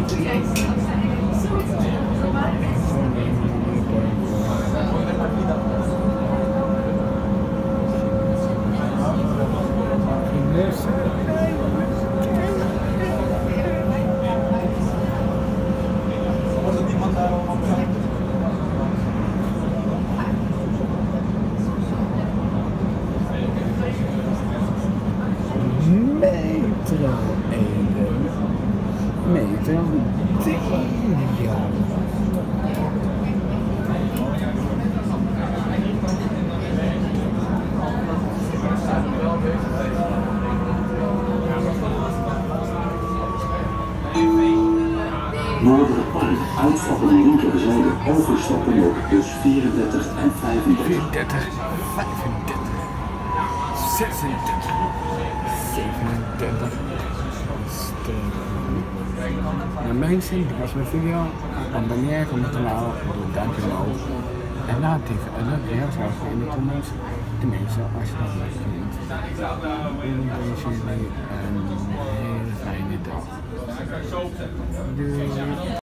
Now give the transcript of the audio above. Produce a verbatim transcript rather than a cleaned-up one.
Metro één. Metro drie. Noorderpark, uitstappen linkerzijde, overstappen op bus vierendertig en vijfendertig. vierendertig, vijfendertig, zesendertig, zevenendertig. Nou mensen, dit was mijn video. Abonneer op mijn kanaal, doe een duimpje omhoog. En laat even een leuke reactie achter in de comments. Tenminste, als je dat leuk vindt. En dan wens jullie een hele fijne dag. Doei.